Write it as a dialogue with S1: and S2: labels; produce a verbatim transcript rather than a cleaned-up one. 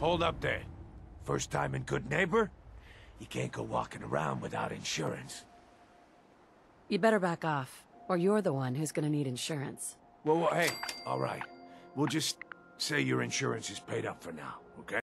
S1: Hold up there. First time in Good Neighbor? You can't go walking around without insurance.
S2: You better back off, or you're the one who's gonna need insurance.
S1: Well, well, hey, all right. We'll just say your insurance is paid up for now, okay?